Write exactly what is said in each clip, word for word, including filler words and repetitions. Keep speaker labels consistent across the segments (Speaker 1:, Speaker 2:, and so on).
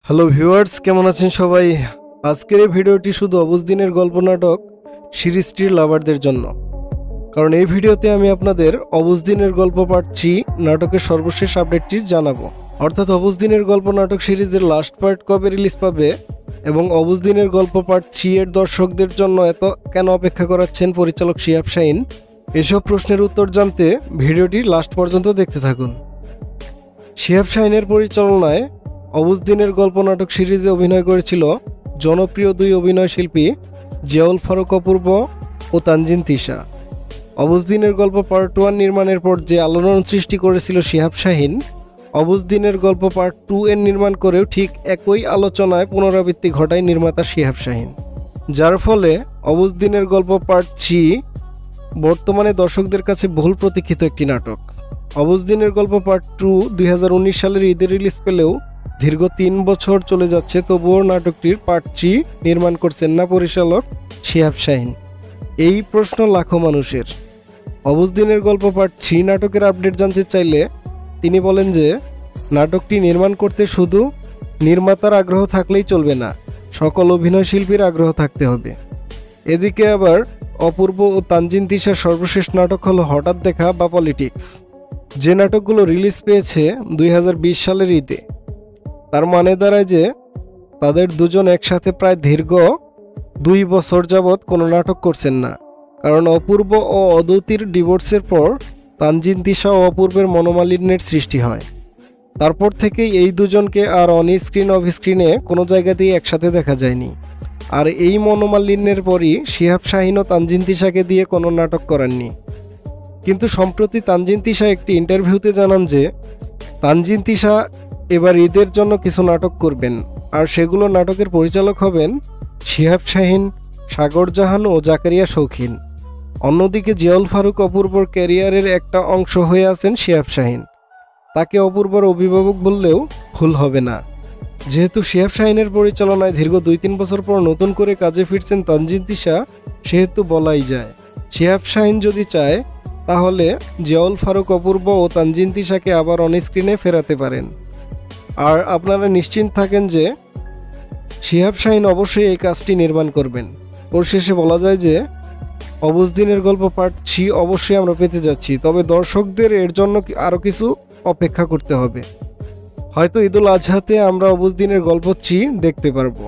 Speaker 1: Hello viewers, কেমন আছেন সবাই? আজকের এই ভিডিওটি শুধু অবুজ দিনের গল্প নাটক সিরিজটির লাভারদের জন্য, কারণ এই ভিডিওতে আমি আপনাদের অবুজ দিনের গল্প পার্ট থ্রি নাটকের সর্বশেষ আপডেটটি জানাবো। অর্থাৎ অবুজ দিনের গল্প নাটক সিরিজের লাস্ট পার্ট কবে রিলিজ পাবে এবং অবুজ দিনের গল্প পার্ট থ্রি এর দর্শকদের জন্য এত কেন অপেক্ষা করাচ্ছেন পরিচালক শিহাব শাহীন, এসব প্রশ্নের উত্তর জানতে ভিডিওটি লাস্ট পর্যন্ত দেখতে থাকুন। শিহাব শাহীনের পরিচালনায় অবুজ দিনের গল্প নাটক সিরিজে অভিনয় করেছিল জনপ্রিয় দুই অভিনয় শিল্পী জিয়াউল ফারুক অপূর্ব ও তানজিন তিশা। অবুজ দিনের গল্প পার্ট ওয়ান নির্মাণের পর যে আলোড়ন সৃষ্টি করেছিল শিহাব শাহীন, অবুজ দিনের গল্প পার্ট টু এর নির্মাণ করেও ঠিক একই আলোচনায় পুনরাবৃত্তি ঘটায় নির্মাতা শিহাব শাহীন, যার ফলে অবুজ দিনের গল্প পার্ট থ্রি বর্তমানে দর্শকদের কাছে বহুল প্রতীক্ষিত একটি নাটক। অবুজ দিনের গল্প পার্ট টু দুই হাজার উনিশ সালের ঈদে রিলিজ পেলেও দীর্ঘ তিন বছর চলে যাচ্ছে, তবুও নাটকটির পার্ট থ্রি নির্মাণ করছেন না পরিচালক শিহাব শাহীন। এই প্রশ্ন লাখো মানুষের। অবুজ দিনের গল্প পার্ট থ্রি নাটকের আপডেট জানতে চাইলে তিনি বলেন যে নাটকটি নির্মাণ করতে শুধু নির্মাতার আগ্রহ থাকলেই চলবে না, সকল অভিনয় শিল্পীর আগ্রহ থাকতে হবে। এদিকে আবার অপূর্ব ও তানজিন তিশার সর্বশেষ নাটক হলো হঠাৎ দেখা বা পলিটিক্স, যে নাটকগুলো রিলিজ পেয়েছে দুই হাজার বিশ সালের ঈদে। তার মানে দাঁড়ায় যে তাদের দুজন একসাথে প্রায় দীর্ঘ দুই বছর যাবৎ কোনো নাটক করছেন না, কারণ অপূর্ব ও অদ্বৈতীর ডিভোর্সের পর তানজিন তিশা ও অপূর্বের মনোমালিন্যের সৃষ্টি হয়। তারপর থেকেই এই দুজনকে আর অন স্ক্রিন অফ স্ক্রিনে কোনো জায়গাতেই একসাথে দেখা যায়নি। আর এই মনোমালিন্যের পরই শিহাব শাহীন ও তানজিন তিশাকে দিয়ে কোনো নাটক করাননি। কিন্তু সম্প্রতি তানজিন তিশা একটি ইন্টারভিউতে জানান যে তানজিন তিশা এবার ঈদের জন্য কিছু নাটক করবেন, আর সেগুলো নাটকের পরিচালক হবেন শিহাব শাহীন, সাগর জাহান ও জাকারিয়া শৌখিন। অন্যদিকে জিয়াউল ফারুক অপূর্বর ক্যারিয়ারের একটা অংশ হয়ে আছেন শিহাব শাহীন। তাকে অপূর্বর অভিভাবক বললেও ভুল হবে না। যেহেতু শিহাব শাহীনের পরিচালনায় দীর্ঘ দুই তিন বছর পর নতুন করে কাজে ফিরছেন তানজিন তিশা, সেহেতু বলাই যায় শিহাব শাহীন যদি চায় তাহলে জিয়াউল ফারুক অপূর্ব ও তানজিন তিশাকে আবার অন স্ক্রিনে ফেরাতে পারেন। আর আপনারা নিশ্চিন্ত থাকেন যে শিহাব শাহীন অবশ্যই এই কাজটি নির্মাণ করবেন। পরিশেষে বলা যায় যে অবুজ দিনের গল্প পার্ট থ্রি অবশ্যই আমরা পেতে যাচ্ছি, তবে দর্শকদের এর জন্য আরও কিছু অপেক্ষা করতে হবে। হয়তো ঈদুল আজহাতে আমরা অবুজ দিনের গল্প থ্রি দেখতে পারবো।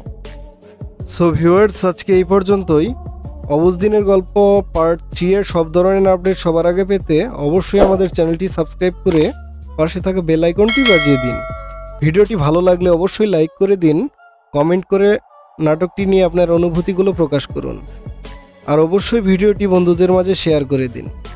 Speaker 1: সো ভিউয়ার্স, আজকে এই পর্যন্তই। অবুজ দিনের গল্প পার্ট থ্রি এর সব ধরনের আপডেট সবার আগে পেতে অবশ্যই আমাদের চ্যানেলটি সাবস্ক্রাইব করে পাশে থাকা বেল আইকনটি বাজিয়ে দিন। ভিডিওটি ভালো লাগলে অবশ্যই লাইক করে দিন, কমেন্ট করে নাটকটি নিয়ে আপনার অনুভূতিগুলো প্রকাশ করুন, আর অবশ্যই ভিডিওটি বন্ধুদের মাঝে শেয়ার করে দিন।